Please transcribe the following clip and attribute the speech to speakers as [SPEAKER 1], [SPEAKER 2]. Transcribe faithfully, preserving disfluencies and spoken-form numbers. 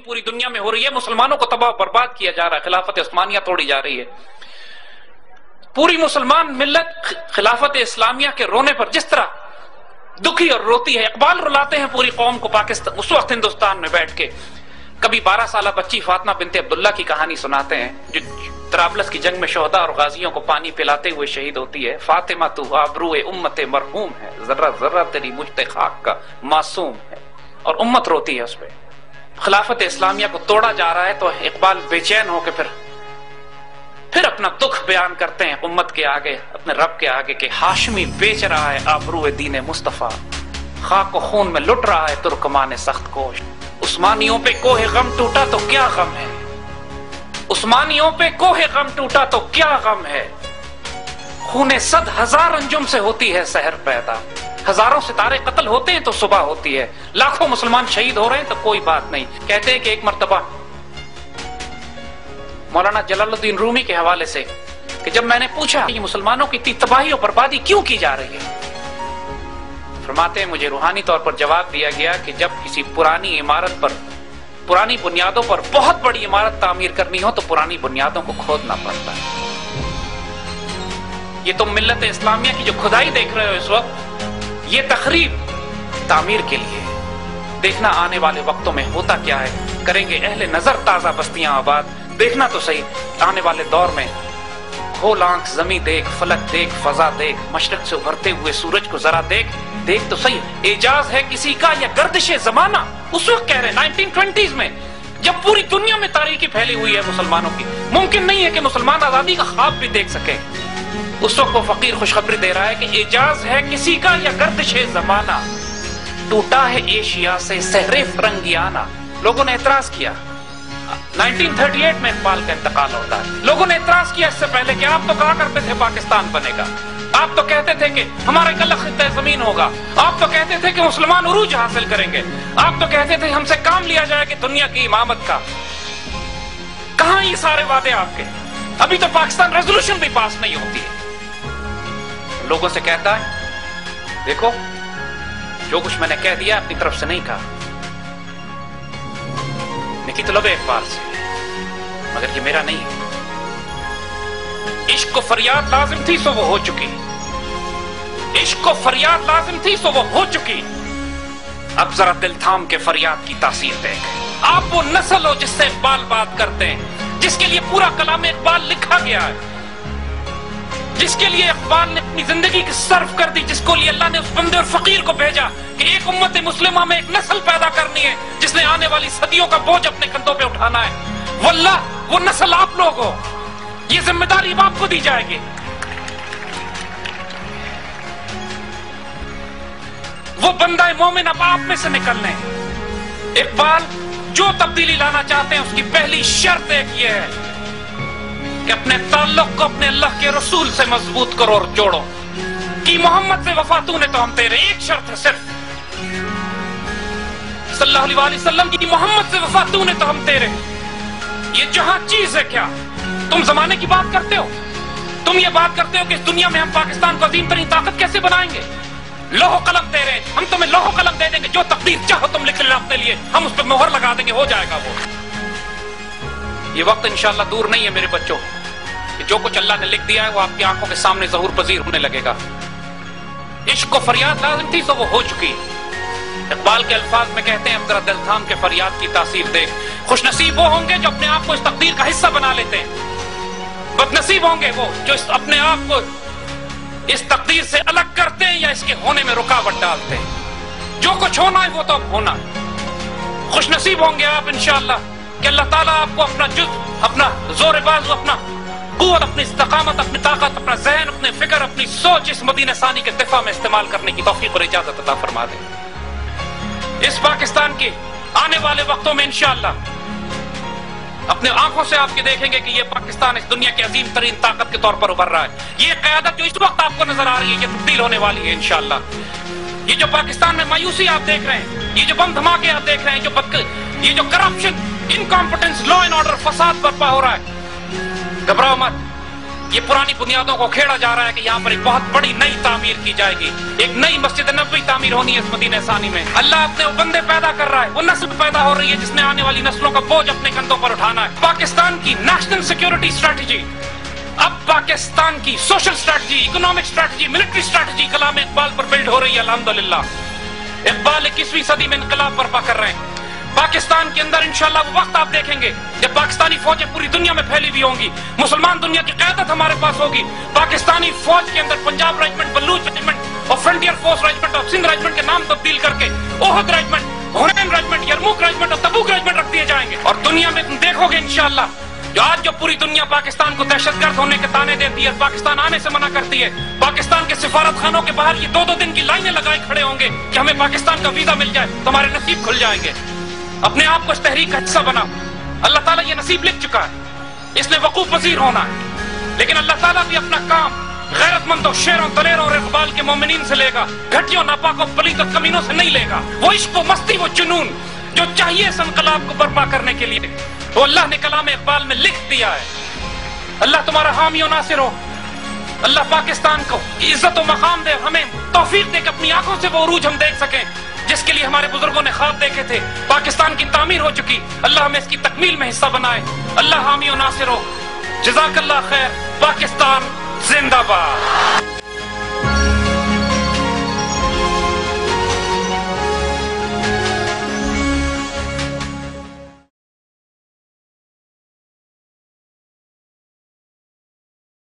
[SPEAKER 1] پوری دنیا میں ہو رہی ہے، مسلمانوں کو تباہ برباد کیا جا رہا ہے، خلافت عثمانیہ توڑی جا رہی ہے. پوری مسلمان ملت خلافت اسلامیہ کے رونے پر جس طرح دکھی اور روتی ہے، اقبال رلاتے ہیں پوری قوم کو پاکستان اس وقت ہندوستان میں بیٹھ کے. کبھی بارہ سالہ بچی فاطمہ بنت عبداللہ کی کہانی سناتے ہیں جو طرابلس کی جنگ میں شہداء اور غازیوں کو پانی پلاتے ہوئے شہید ہوتی ہے. فاطمہ تو آبرو امت مرحوم ہے، ذرہ ذرہ تیری مجھ خاک کا معصوم ہے، اور امت روتی ہے اس پہ. خلافت اسلامیہ کو توڑا جا رہا ہے تو اقبال بے چین ہو کے پھر پھر اپنا دکھ بیان کرتے ہیں امت کے آگے، اپنے رب کے آگے کہ ہاشمی بیچ رہا ہے آبرو دین مصطفیٰ، خاک و خون میں لٹ رہا ہے ترکمان سخت کوش. عثمانیوں پہ کوہ غم ٹوٹا تو کیا غم ہے، عثمانیوں پہ کوہ غم ٹوٹا تو کیا غم ہے. خون صد ہزار انجم سے ہوتی ہے سحر پیدا، ہزاروں ستارے قتل ہوتے ہیں تو صبح ہوتی ہے، لاکھوں مسلمان شہید ہو رہے ہیں تو کوئی بات نہیں. کہتے ہیں کہ ایک مرتبہ مولانا جلال الدین رومی کے حوالے سے کہ جب میں نے پوچھا کہ مسلمانوں کی اتنی تباہی اور بربادی کیوں کی جا رہی ہے، فرماتے ہیں مجھے روحانی طور پر جواب دیا گیا کہ جب کسی پرانی عمارت پر، پرانی بنیادوں پر بہت بڑی عمارت تعمیر کرنی ہو تو پرانی بنیادوں کو کھودنا پڑتا ہے. یہ تم ملت اسلامیہ کی جو کھدائی دیکھ رہے ہو اس وقت، یہ تخریب تعمیر کے لیے. دیکھنا آنے والے وقتوں میں ہوتا کیا ہے. کریں گے اہل نظر تازہ بستیاں آباد. دیکھنا تو صحیح آنے والے دور میں کھول آنکھ زمیں دیکھ، فلک دیکھ، فضا دیکھ، مشرق سے ابھرتے ہوئے سورج کو ذرا دیکھ. دیکھ تو صحیح اعجاز ہے کسی کا یا گردش زمانہ. اس وقت کہہ رہے ہیں نائنٹین ٹوینٹیز میں جب پوری دنیا میں تاریکی پھیلی ہوئی ہے مسلمانوں کی، ممکن نہیں ہے کہ مسلمان آزادی کا خواب بھی دیکھ سکے. اس وقت وہ فقیر خوشخبری دے رہا ہے کہ اعجاز ہے کسی کا یا گردش زمانہ، ٹوٹا ہے ایشیا سے سحر فرنگیانہ. لوگوں نے اعتراض کیا. نائنٹین تھرٹی ایٹ میں اقبال کا انتقال ہوتا ہے. لوگوں نے اعتراض کیا اس سے پہلے کہ آپ تو کہا کرتے تھے پاکستان بنے گا، آپ تو کہتے تھے کہ ہمارا ایک الگ خطہ زمین ہوگا، آپ تو کہتے تھے کہ مسلمان عروج حاصل کریں گے، آپ تو کہتے تھے ہم سے کام لیا جائے کہ دنیا کی امامت کا. کہاں یہ سارے وعدے آپ کے؟ ابھی تو پاکستان ریزولوشن بھی پاس نہیں ہوتی ہے. لوگوں سے کہتا ہے دیکھو جو کچھ میں نے کہہ دیا اپنی طرف سے نہیں کہا، نکی طلب اقبال سے، مگر یہ میرا نہیں ہے. عشق کو فریاد لازم تھی سو وہ ہو چکی، عشق کو فریاد لازم تھی سو وہ ہو چکی. اب ذرا دل تھام کے فریاد کی تاثیر دیکھ. آپ وہ نسل ہو جس سے اقبال بات کرتے ہیں، جس کے لیے پورا کلام اقبال لکھا گیا ہے، جس کے لیے اقبال نے اپنی زندگی کی صرف کر دی، جس کو لیے اللہ نے اس بندے اور فقیر کو بھیجا کہ ایک امت مسلمہ میں ایک نسل پیدا کرنی ہے جس نے آنے والی صدیوں کا بوجھ اپنے کندھوں پہ اٹھانا ہے. واللہ وہ نسل آپ لوگ ہو، یہ ذمہ داری اب آپ کو دی جائے گی. وہ بندہ مومن اب آپ میں سے نکلنے. اقبال جو تبدیلی لانا چاہتے ہیں اس کی پہلی شرط ایک یہ ہے کہ اپنے تعلق کو اپنے اللہ کے رسول سے مضبوط کرو اور جوڑو. کہ محمد سے وفا تو نے تو ہم تیرے. ایک شرط ہے صرف، صلی اللہ علیہ وآلہ وسلم کی محمد سے وفا تو نے تو ہم تیرے. یہ جہاں چیز ہے کیا تم زمانے کی بات کرتے ہو؟ تم یہ بات کرتے ہو کہ اس دنیا میں ہم پاکستان کو عظیم ترین طاقت کیسے بنائیں گے؟ لوہ قلم دے رہے، ہم تمہیں لوہ قلم دے دیں گے، جو تقدیر چاہو تم لکھ لینا اپنے لیے، ہم اس پہ مہر لگا دیں گے، ہو جائے گا وہ. یہ وقت انشاءاللہ دور نہیں ہے میرے بچوں کہ جو کچھ اللہ نے لکھ دیا ہے وہ آپ کی آنکھوں کے سامنے ظہور پذیر ہونے لگے گا. عشق کو فریاد لازم تھی تو وہ ہو چکی. اقبال کے الفاظ میں کہتے ہیں اب ذرا دل تھام کے فریاد کی تاثیر دیکھ. خوش نصیب وہ ہوں گے جو اپنے آپ کو اس تقدیر کا حصہ بنا لیتے ہیں، بد نصیب ہوں گے وہ جو اپنے آپ کو اس تقدیر سے الگ کرتے ہیں یا اس کے ہونے میں رکاوٹ ڈالتے ہیں. جو کچھ ہونا ہے وہ تو اب ہونا. خوش نصیب ہوں گے آپ انشاءاللہ کہ اللہ تعالیٰ آپ کو اپنا جز، اپنا زور بازو، اپنا قوت، اپنی استقامت، اپنی طاقت، اپنا ذہن، اپنے فکر، اپنی سوچ اس مدینہ ثانی کے دفاع میں استعمال کرنے کی توفیق اور اجازت عطا فرما دے. اس پاکستان کے آنے والے وقتوں میں انشاءاللہ اپنے آنکھوں سے آپ کے دیکھیں گے کہ یہ پاکستان اس دنیا کی عظیم ترین طاقت کے طور پر ابھر رہا ہے. یہ قیادت جو اس وقت آپ کو نظر آ رہی ہے یہ تبدیل ہونے والی ہے انشاءاللہ. یہ جو پاکستان میں مایوسی آپ دیکھ رہے ہیں، یہ جو بم دھماکے آپ دیکھ رہے ہیں، جو بد یہ جو corruption, incompetence, law and order, فساد برپا ہو رہا ہے، گھبراؤ مت. ये पुरानी बुनियादों को खेड़ा जा रहा है कि यहाँ पर एक बहुत बड़ी नई तामीर की जाएगी, एक नई मस्जिद नबवी तामीर होनी है इस मदीने सानी में। अल्लाह अपने वो बंदे पैदा कर रहा है, वो नस्ल पैदा हो रही है जिसने आने वाली नस्लों का बोझ अपने कंधों पर उठाना है। पाकिस्तान की नेशनल सिक्योरिटी स्ट्रेटजी, अब पाकिस्तान की social strategy, economic strategy, military strategy कलाम इकबाल पर बिल्ड हो रही है। अल्हम्दुलिल्लाह इकबाल इक्कीसवीं सदी में इनकलाब बर्पा कर रहे हैं। पाकिस्तान के अंदर इंशाल्लाह वो वक्त आप देखेंगे जब पाकिस्तानी फौजें पूरी दुनिया में फैली हुई होंगी, मुसलमान दुनिया की क़यादत हमारे पास होगी। पाकिस्तानी फौज के अंदर पंजाब रेजिमेंट, बलूच रेजिमेंट और फ्रंटियर फोर्स रेजिमेंट और सिंध रेजिमेंट के नाम तब्दील करके Uhud regiment, Hunain regiment, Yarmouk regiment और तबूक रेजिमेंट रख दिए जाएंगे। और दुनिया में तुम देखोगे इंशाल्लाह, जो आज जो पूरी दुनिया पाकिस्तान को दहशतगर्द होने के ताने देती है, पाकिस्तान आने से मना करती है, पाकिस्तान के सिफारत खानों के बाहर ये दो दो दिन की लाइनें लगाए खड़े होंगे कि हमें पाकिस्तान का वीजा मिल जाए तो हमारे नसीब खुल जाएंगे। अपने आप को इस तहरीक का हिस्सा बनाओ। अल्लाह ताला ये नसीब लिख चुका है, इसमें वकूफ पजीर होना है। लेकिन अल्लाह ताला भी अपना काम गैरतमंदों, शेरों, दलेरों और इकबाल के मोमिनीन से लेगा, घटियों, नापाकों, पलीद और कमीनों से नहीं लेगा। वो इश्क, वो मस्ती, वो जुनून जो चाहिए इस इनकलाब को बर्पा करने के लिए, वो अल्लाह ने कलाम इकबाल में लिख दिया है। अल्लाह तुम्हारा हामी और नासिर हो। अल्लाह पाकिस्तान को इज्जत और मकाम दे, हमें तौफीक दे कि अपनी आंखों से वो उरूज हम देख सकें जिसके लिए हमारे बुजुर्गों ने ख्वाब देखे थे। पाकिस्तान की तामीर हो चुकी, अल्लाह हमें इसकी तकमील में हिस्सा बनाए। अल्लाह हामी और नासिर हो। जज़ाकल्लाह खैर। पाकिस्तान जिंदाबाद।